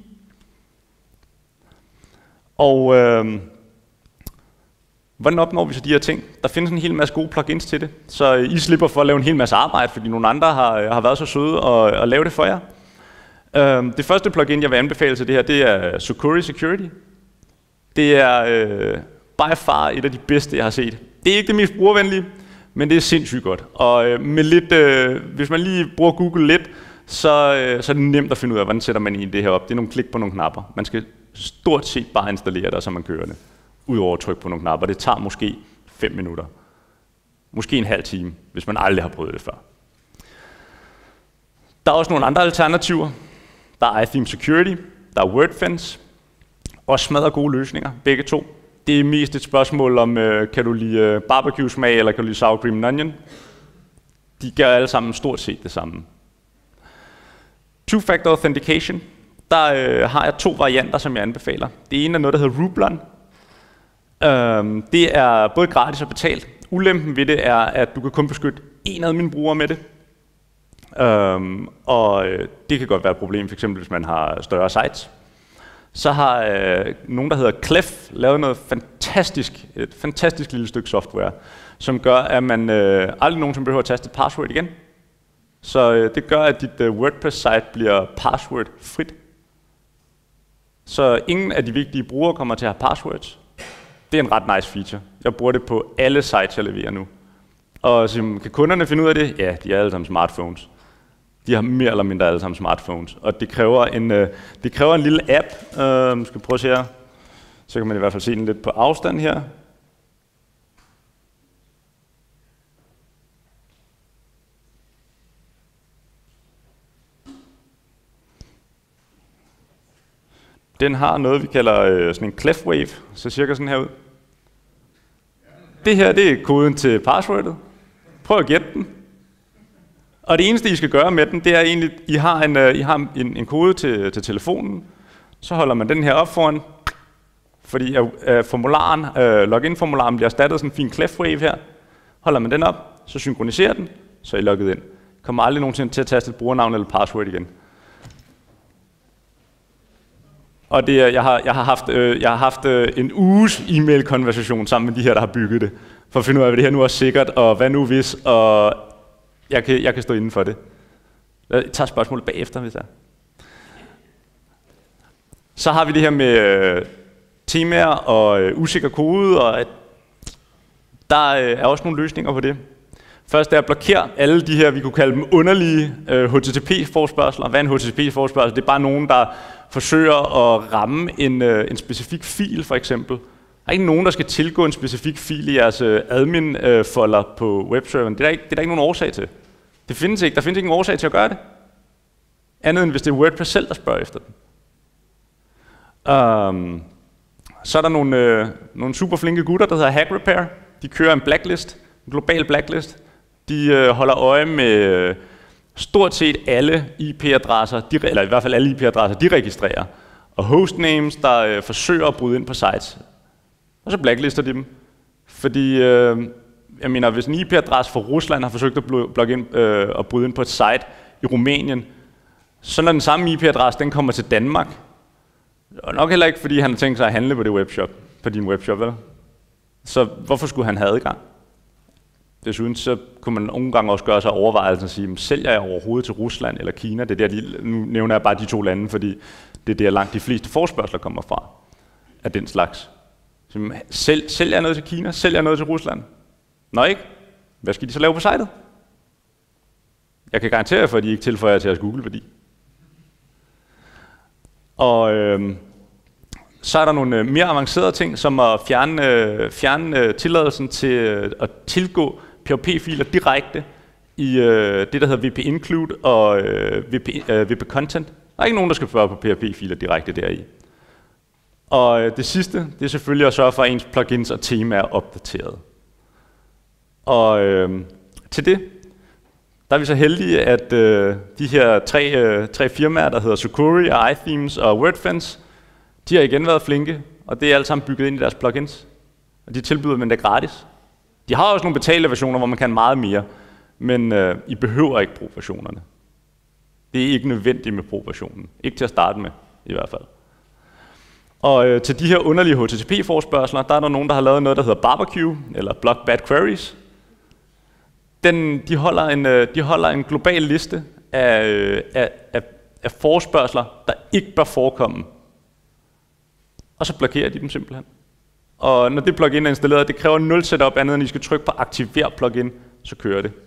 Og øh, hvordan opnår vi så de her ting? Der findes en hel masse gode plugins til det, så I slipper for at lave en hel masse arbejde, fordi nogle andre har, har været så søde at, at lave det for jer. Øh, det første plugin, jeg vil anbefale til det her, det er Sucuri Security. Det er øh, by far et af de bedste, jeg har set. Det er ikke det mest brugervenlige, men det er sindssygt godt. Og øh, med lidt, øh, hvis man lige bruger Google lidt, så, øh, så er det nemt at finde ud af, hvordan sætter man egentlig det her op. Det er nogle klik på nogle knapper. Man skal stort set bare installere det, så man kører det. Udover at trykke på nogle knapper. Det tager måske fem minutter. Måske en halv time, hvis man aldrig har prøvet det før. Der er også nogle andre alternativer. Der er iTheme Security, der er Wordfence, og smadrer gode løsninger, begge to. Det er mest et spørgsmål om, øh, kan du lide øh, barbecue-smag, eller kan du lide sour cream and onion? De gør alle sammen stort set det samme. Two-factor authentication. Der øh, har jeg to varianter, som jeg anbefaler. Det ene er noget, der hedder Rublon. Øhm, det er både gratis og betalt. Ulempen ved det er, at du kan kun beskytte en af mine brugere med det. Øhm, og øh, det kan godt være et problem, f.eks. hvis man har større sites. Så har øh, nogen, der hedder Clef, lavet noget fantastisk, et fantastisk lille stykke software, som gør, at man øh, aldrig nogensinde behøver at taste et password igen. Så øh, det gør, at dit øh, WordPress-site bliver password-frit. Så ingen af de vigtige brugere kommer til at have passwords. Det er en ret nice feature. Jeg bruger det på alle sites, jeg leverer nu. Og så kan kunderne finde ud af det? Ja, de er alle sammen smartphones. De har mere eller mindre alle sammen smartphones. Og det kræver en, øh, det kræver en lille app. Øh, skal prøve at se her. Så kan man i hvert fald se den lidt på afstand her. Den har noget, vi kalder øh, sådan en Clefwave, så cirka sådan her ud. Det her, det er koden til passwordet. Prøv at gætte den. Og det eneste, I skal gøre med den, det er egentlig, I har en, uh, I har en, en kode til, til telefonen. Så holder man den her op foran, fordi uh, formularen, uh, login-formularen bliver erstattet sådan en fin Clefwave her. Holder man den op, så synkroniserer den, så er I logget ind. Kommer aldrig nogensinde til at taste et brugernavn eller password igen. Og det, jeg har, jeg har haft, øh, jeg har haft øh, en uges e-mail-konversation sammen med de her, der har bygget det, for at finde ud af, hvad det her nu er sikkert, og hvad nu hvis, og jeg kan, jeg kan stå inden for det. Jeg tager spørgsmålet bagefter, hvis jeg. Så har vi det her med øh, temaer og øh, usikker kode, og at der øh, er også nogle løsninger på det. Først er at blokere alle de her, vi kunne kalde dem underlige øh, H T T P-forespørgsler. Hvad er en H T T P-forespørgsel? Det er bare nogen, der forsøger at ramme en, øh, en specifik fil, for eksempel. Der er ikke nogen, der skal tilgå en specifik fil i jeres øh, admin-folder øh, på webserveren. Det er, der ikke, det er der ikke nogen årsag til. Det findes ikke. Der findes ikke nogen årsag til at gøre det. Andet end hvis det er WordPress selv, der spørger efter den. Um, så er der nogle, øh, nogle super flinke gutter, der hedder Hack Repair. De kører en blacklist, en global blacklist. De øh, holder øje med øh, stort set alle I P-adresser, de, eller i hvert fald alle I P-adresser, de registrerer. Og hostnames, der øh, forsøger at bryde ind på sites. Og så blacklister de dem. Fordi, øh, jeg mener, hvis en I P-adresse fra Rusland har forsøgt at blogge ind, øh, og bryde ind på et site i Rumænien, så når den samme I P-adresse, den kommer til Danmark, og nok heller ikke, fordi han har tænkt sig at handle på det webshop, på din webshop, vel? Så hvorfor skulle han have adgang? Desuden så kunne man nogle gange også gøre sig overvejelsen og sige, sælger jeg overhovedet til Rusland eller Kina? Det er der, de, nu nævner jeg bare de to lande, fordi det er der langt de fleste forespørgsler kommer fra af den slags. Så, sælg, sælger jeg noget til Kina? Sælger jeg noget til Rusland? Nå ikke? Hvad skal de så lave på sitet? Jeg kan garantere for, at de ikke tilføjer til jeres Google-værdi. Og øh, Så er der nogle øh, mere avancerede ting, som at fjerne, øh, fjerne øh, tilladelsen til øh, at tilgå P H P-filer direkte i øh, det, der hedder V P Include og øh, V P, øh, V P Content. Der er ikke nogen, der skal føre på P H P-filer direkte deri. Og øh, det sidste, det er selvfølgelig at sørge for, at ens plugins og tema er opdateret. Og øh, til det, der er vi så heldige, at øh, de her tre, øh, tre firmaer, der hedder Sucuri, og iThemes og WordFence, de har igen været flinke, og det er alt sammen bygget ind i deres plugins. Og de tilbyder dem det gratis. De har også nogle betalte versioner, hvor man kan meget mere, men øh, I behøver ikke pro-versionerne. Det er ikke nødvendigt med pro-versionen. Ikke til at starte med, i hvert fald. Og øh, til de her underlige H T T P-forespørgsler, der er der nogen, der har lavet noget, der hedder Barbecue, eller Block Bad Queries. Den, de, holder en, øh, de holder en global liste af, øh, af, af, af forespørgsler, der ikke bør forekomme. Og så blokerer de dem simpelthen. Og når det plugin er installeret, det kræver nul setup andet, end I skal trykke på aktiver plugin, så kører det.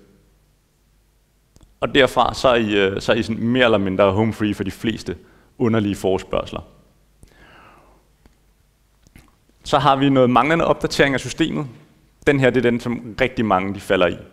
Og derfra så er I, så er I sådan mere eller mindre home free for de fleste underlige forespørgsler. Så har vi noget manglende opdatering af systemet. Den her, det er den, som rigtig mange de falder i.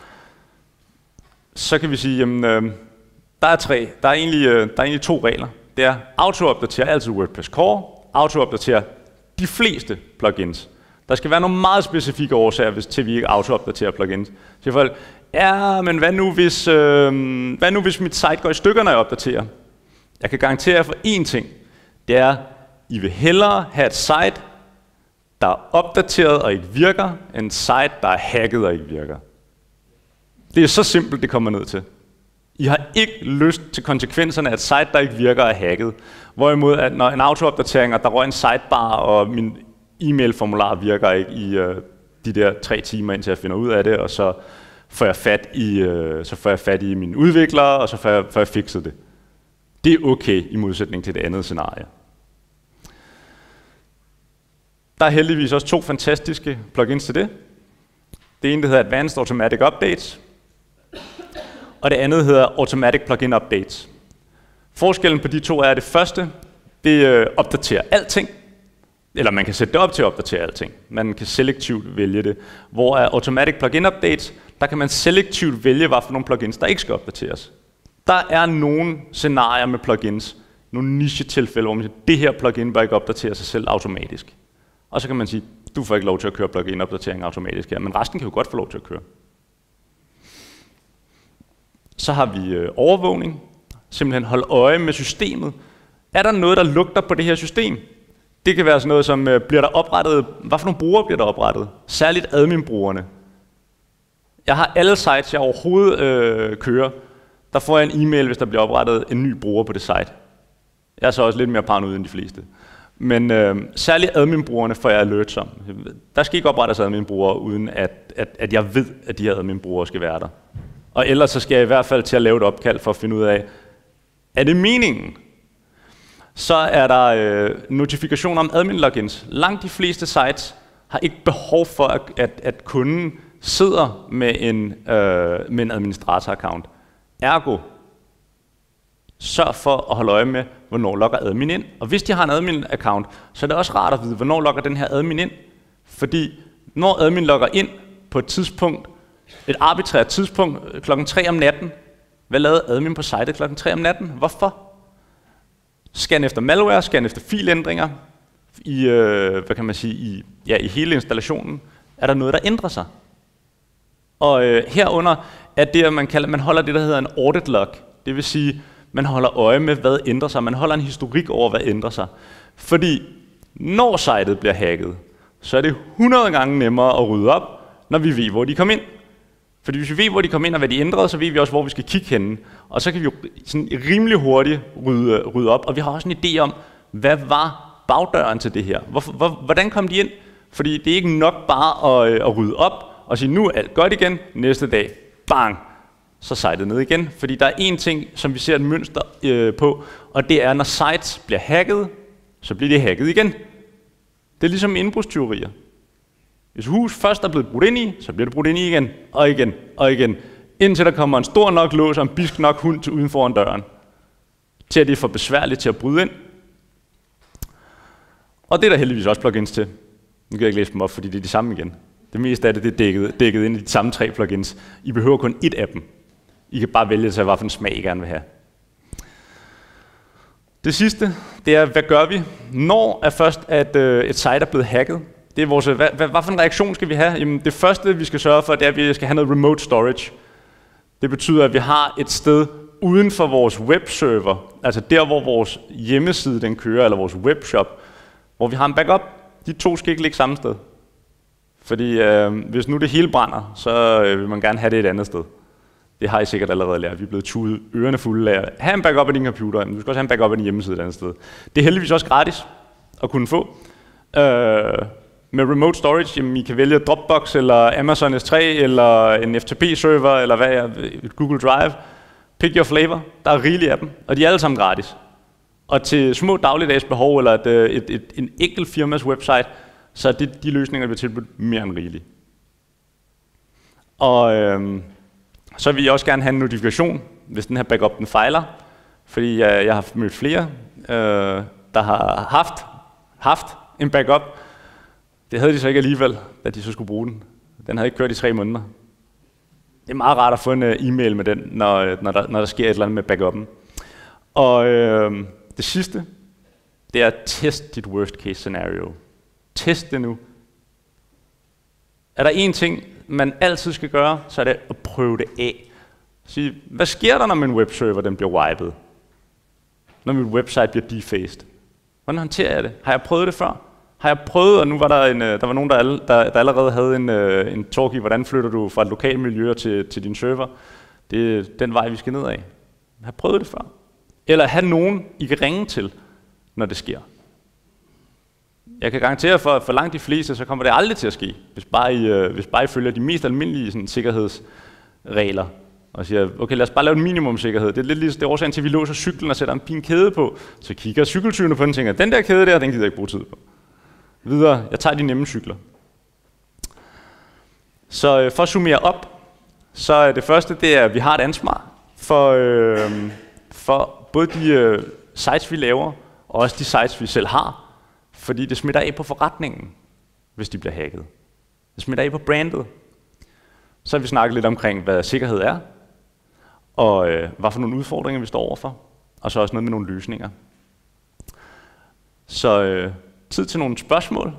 Så kan vi sige, jamen, øh, der er tre. Der er, egentlig, øh, der er egentlig to regler. Det er auto-opdatere altid WordPress Core, auto-opdatere de fleste plugins. Der skal være nogle meget specifikke årsager, hvis til vi ikke auto-opdaterer plugins. Så folk, ja, men hvad nu, hvis, øh, hvad nu hvis mit site går i stykker, når jeg opdaterer? Jeg kan garantere jer for én ting. Det er, I vil hellere have et site, der er opdateret og ikke virker, end et site, der er hacket og ikke virker. Det er så simpelt, det kommer ned til. I har ikke lyst til konsekvenserne af et site, der ikke virker og er hacket. Hvorimod, at når en auto-opdatering, og der røg en sidebar, og min e-mail-formular virker ikke i uh, de der tre timer, indtil jeg finder ud af det, og så får jeg fat i, uh, så får jeg fat i mine udviklere, og så får jeg, får jeg fikset det. Det er okay i modsætning til det andet scenarie. Der er heldigvis også to fantastiske plugins til det. Det ene, der hedder Advanced Automatic Updates, og det andet hedder Automatic Plugin Updates. Forskellen på de to er, at det første, det øh, opdaterer alting, eller man kan sætte det op til at opdatere alting. Man kan selektivt vælge det. Hvor er Automatic Plugin Updates, der kan man selektivt vælge, hvad for nogle plugins, der ikke skal opdateres. Der er nogle scenarier med plugins, nogle niche-tilfælde, hvor man siger, det her plugin bør ikke opdatere sig selv automatisk. Og så kan man sige, du får ikke lov til at køre plugin-opdatering automatisk her, men resten kan jo godt få lov til at køre. Så har vi øh, overvågning. Simpelthen holde øje med systemet. Er der noget, der lugter på det her system? Det kan være sådan noget som, øh, bliver der oprettet, hvad for nogle brugere bliver der oprettet? Særligt admin-brugerne. Jeg har alle sites, jeg overhovedet øh, kører. Der får jeg en e-mail, hvis der bliver oprettet en ny bruger på det site. Jeg er så også lidt mere paranoid end de fleste. Men øh, særligt admin-brugerne får jeg alerts om. Der skal ikke oprettes admin-brugere, uden at, at, at jeg ved, at de her admin-brugere skal være der. Og ellers så skal jeg i hvert fald til at lave et opkald for at finde ud af, er det meningen? Så er der øh, notifikationer om admin-logins. Langt de fleste sites har ikke behov for, at, at, at kunden sidder med en, øh, med en administrator-account. Ergo, sørg for at holde øje med, hvornår logger admin ind. Og hvis de har en admin-account, så er det også rart at vide, hvornår logger den her admin ind. Fordi når admin logger ind på et tidspunkt, et arbitrært tidspunkt, klokken tre om natten, hvad lavede admin på sitet klokken tre om natten? Hvorfor? Scan efter malware, scan efter filændringer, i, øh, hvad kan man sige, i, ja, i hele installationen, er der noget, der ændrer sig. Og øh, herunder er det, at man, kalder, man holder det, der hedder en audit log. Det vil sige, man holder øje med, hvad ændrer sig. Man holder en historik over, hvad ændrer sig. Fordi når sitet bliver hacket, så er det hundrede gange nemmere at rydde op, når vi ved, hvor de kom ind. Fordi hvis vi ved, hvor de kom ind og hvad de ændrede, så ved vi også, hvor vi skal kigge henne. Og så kan vi jo sådan rimelig hurtigt rydde, rydde op. Og vi har også en idé om, hvad var bagdøren til det her? Hvor, hvor, hvordan kom de ind? Fordi det er ikke nok bare at, at rydde op og sige, nu er alt godt igen, næste dag, bang, så sitet ned igen. Fordi der er én ting, som vi ser et mønster øh, på, og det er, når sites bliver hacket, så bliver det hacket igen. Det er ligesom indbrudstyverier. Hvis hus først er blevet brudt ind i, så bliver det brudt ind i igen, og igen, og igen. Indtil der kommer en stor nok lås og en bisk nok hund til uden foran døren. Til at det er for besværligt til at bryde ind. Og det er der heldigvis også plugins til. Nu kan jeg ikke læse dem op, fordi det er de samme igen. Det meste af det, det er dækket, dækket ind i de samme tre plugins. I behøver kun ét af dem. I kan bare vælge til, hvad for en smag I gerne vil have. Det sidste, det er, hvad gør vi, når er først, at øh, et site er blevet hacket? Det er vores, hvad, hvad, hvad for en reaktion skal vi have? Jamen, det første, vi skal sørge for, det er, at vi skal have noget remote storage. Det betyder, at vi har et sted uden for vores webserver, altså der, hvor vores hjemmeside den kører, eller vores webshop, hvor vi har en backup. De to skal ikke ligge samme sted. Fordi øh, hvis nu det hele brænder, så øh, vil man gerne have det et andet sted. Det har I sikkert allerede lært. Vi er blevet tudet ørerne fulde af. Ha' en backup af din computer, men du skal også have en backup af din hjemmeside et andet sted. Det er heldigvis også gratis at kunne få. Øh, med remote storage, jamen, I kan vælge Dropbox, eller Amazon S tre, eller en F T P-server, eller hvad er, Google Drive. Pick your flavor. Der er rigeligt af dem, og de er alle sammen gratis. Og til små dagligdags behov, eller et, et, et, en enkelt firmas website, så er det de løsninger, der bliver tilbudt mere end rigeligt. Og øh, så vil jeg også gerne have en notifikation, hvis den her backup den fejler. Fordi jeg, jeg har mødt flere, øh, der har haft, haft en backup. Det havde de så ikke alligevel, da de så skulle bruge den. Den havde ikke kørt i tre måneder. Det er meget rart at få en uh, e-mail med den, når, når, der, når der sker et eller andet med backuppen. Og øh, det sidste, det er at test dit worst case scenario. Test det nu. Er der én ting, man altid skal gøre, så er det at prøve det af. Sige, hvad sker der, når min webserver den bliver wiped? Når min website bliver defaced? Hvordan håndterer jeg det? Har jeg prøvet det før? Har jeg prøvet, og nu var der en, der var nogen, der, alle, der, der allerede havde en, en talk i, hvordan flytter du fra et lokalt miljø til, til din server. Det er den vej, vi skal ned af. Har jeg prøvet det før? Eller have nogen, I kan ringe til, når det sker. Jeg kan garantere for, for langt de fleste, så kommer det aldrig til at ske, hvis bare I, øh, hvis bare I følger de mest almindelige sådan, sikkerhedsregler. Og siger, okay, lad os bare lave en minimumsikkerhed. Det er lidt ligesom det årsagen til, at vi låser cyklen og sætter en fin kæde på. Så kigger cykeltyvene på den og tænker, den der kæde der, den gider jeg ikke bruge tid på. Videre, jeg tager de nemme cykler. Så øh, for at summere op, så er det første, det er, at vi har et ansvar for, øh, for både de øh, sites, vi laver, og også de sites, vi selv har. Fordi det smitter af på forretningen, hvis de bliver hacket. Det smitter af på brandet. Så har vi snakket lidt omkring, hvad sikkerhed er, og øh, hvad for nogle udfordringer vi står overfor, og så også noget med nogle løsninger. Så øh, tid til nogle spørgsmål.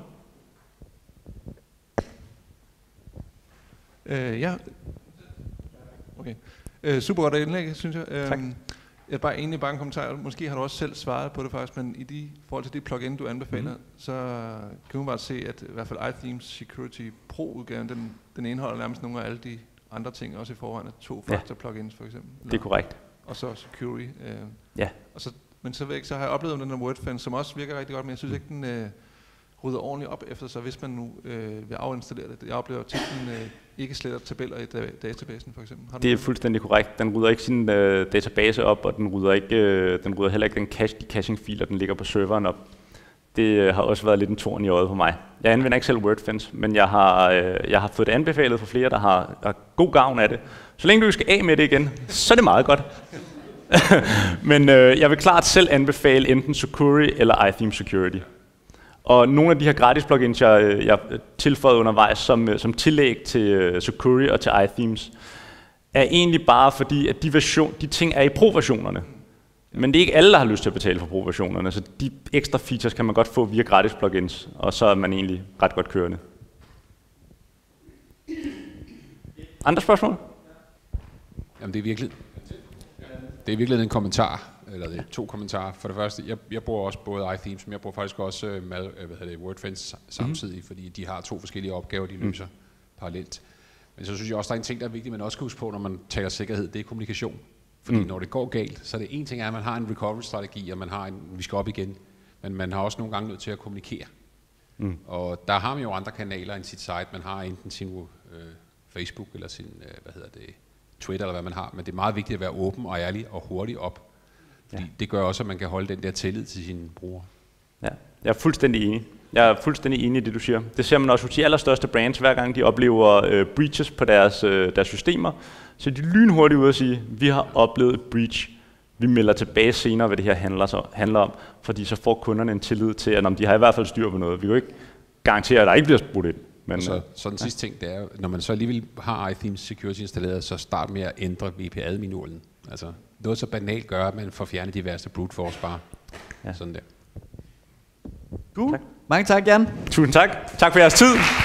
Øh, ja. Okay. Øh, super godt indlæg, synes jeg. Øh, tak. Jeg er bare egentlig bare en kommentar. Måske har du også selv svaret på det faktisk, men i de forhold til de plugin, du anbefaler, mm. så kan man bare se, at i hvert fald iThemes Security Pro-udgaven, den, den indeholder nærmest nogle af alle de andre ting, også i forvejen af to-faktor ja. plugins for eksempel. Det er korrekt. Og så Security. Øh. Ja. Og så, men så, væk, så har jeg oplevet den der WordFence, som også virker rigtig godt, men jeg synes ikke, den øh, rydder ordentligt op efter sig, hvis man nu øh, vil afinstallere det. Jeg oplever tit, den øh, ikke sletter tabeller i da- databasen for eksempel. Har det er fuldstændig korrekt. Den rydder ikke sin øh, database op, og den rydder, ikke, øh, den rydder heller ikke den cache, de caching-filer, den ligger på serveren op. Det øh, har også været lidt en torn i øjet for mig. Jeg anvender ikke selv WordFence, men jeg har, øh, jeg har fået det anbefalet fra flere, der har, har god gavn af det. Så længe du skal af med det igen, så er det meget godt. Men øh, jeg vil klart selv anbefale enten Sucuri eller iThemes Security. Og nogle af de her gratis plugins, jeg, jeg tilføjede undervejs som, som tillæg til uh, Sucuri og til iThemes, er egentlig bare fordi, at de, version, de ting er i pro-versionerne. Men det er ikke alle, der har lyst til at betale for pro-versionerne, så de ekstra features kan man godt få via gratis plugins, og så er man egentlig ret godt kørende. Andre spørgsmål? Jamen det er virkelig, det er virkelig en kommentar. Eller det er to kommentarer. For det første, jeg, jeg bruger også både iThemes, men jeg bruger faktisk også uh, med, uh, hvad hedder det, WordFence samtidig, mm. fordi de har to forskellige opgaver, de løser mm. parallelt. Men så synes jeg også, der er en ting, der er vigtig, man også skal huske på, når man taler sikkerhed, det er kommunikation. Fordi mm. når det går galt, så er det en ting, at man har en recovery-strategi, og man har en, vi skal op igen, men man har også nogle gange nødt til at kommunikere. Mm. Og der har man jo andre kanaler end sit site. Man har enten sin uh, Facebook eller sin, uh, hvad hedder det, Twitter eller hvad man har, men det er meget vigtigt at være åben og ærlig og hurtigt op. Fordi ja. det gør også, at man kan holde den der tillid til sine brugere. Ja, jeg er fuldstændig enig. Jeg er fuldstændig enig i det, du siger. Det ser man også hos de allerstørste brands, hver gang de oplever øh, breaches på deres, øh, deres systemer. Så de er lynhurtigt ude at sige, vi har oplevet et breach. vi melder tilbage senere, hvad det her handler, så, handler om, fordi så får kunderne en tillid til, at om de har i hvert fald styr på noget. Vi kan jo ikke garantere, at der ikke bliver brudt ind. Men, så, så den ja. sidste ting, det er, når man så alligevel har iThemes Security installeret, så start med at ændre V P A-admin-urlen. Altså, noget så banalt gør, at man får fjernet de værste brute force bare. Ja. Sådan der. Cool. Tak. Mange tak, Jan. Tusind tak. Tak for jeres tid.